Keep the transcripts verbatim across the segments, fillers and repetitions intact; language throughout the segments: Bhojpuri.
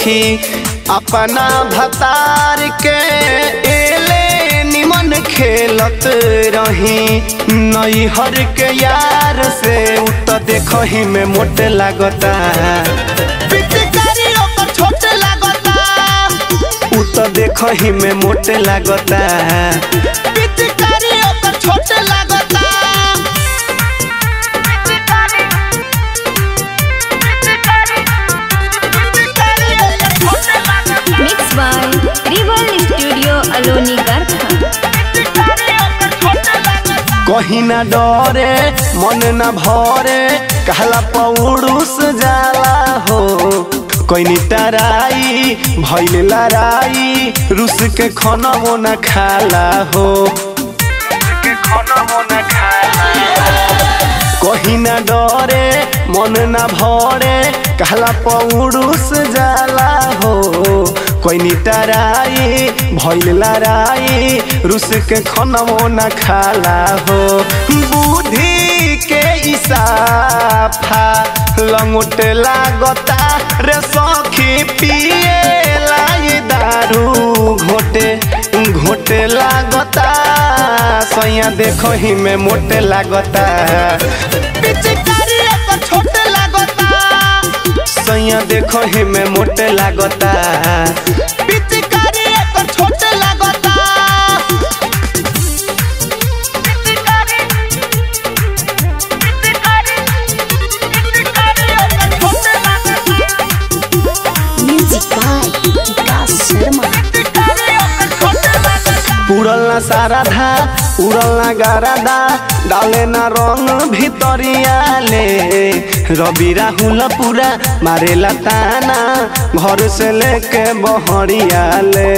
सखी अपना भतार के एले निमन खेलत रही नैहर के यार से उ तो देखही में मोटे लागता छोटे लागता उ तो देखही में मोटे लागता छोटे लागता mix by Ribal studio Aloni Garkha. कहीं ना डरे मन ना भरे कहला पौरुष जाला हो कोई टराई भइल लड़ाई रूस के खाना वो न खाला हो कहीं ना डरे मन ना भरे कहला पौरुष जाला हो कोई टराई भइल लड़ाई रूस के खाना वो न खाला हो बुद्धि के इसाफा लंगोट लागता रे सखी पिए लाई दारू घोटे घोटे लागता सैया देखो ही में मोटे लागता छोटे लागता सैया देखो ही में मोटे लागता छोटे लागता उड़ल ना सारा धा उड़ल ना गारादा डाले ना रंग भितरिया ले रवि राहुल पूरा मारे ताना घर से लेके बहरिया ले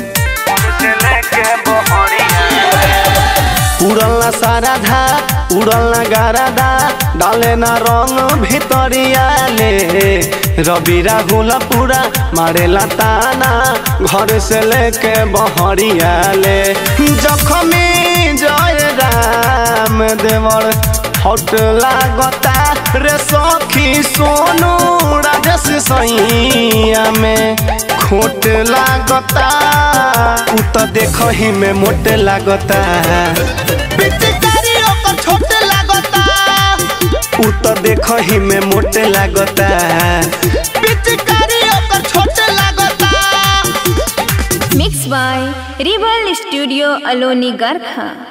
उड़ल ना सारा धा उड़ल ना गारादा डाले ना रंग भितरिया ले रवि राहुल पूरा मारे ताना घर से लेके बहरिया ले जखमी जय राम देवर हट लागता रे सखी सोनू राजेश सैया में खोट लागता उ तो देखही में मोटे लागता छोटे लागता उ तो देखही में मोटे लागता छोटे लागता। Mix by Ribal studio Aloni Garkha.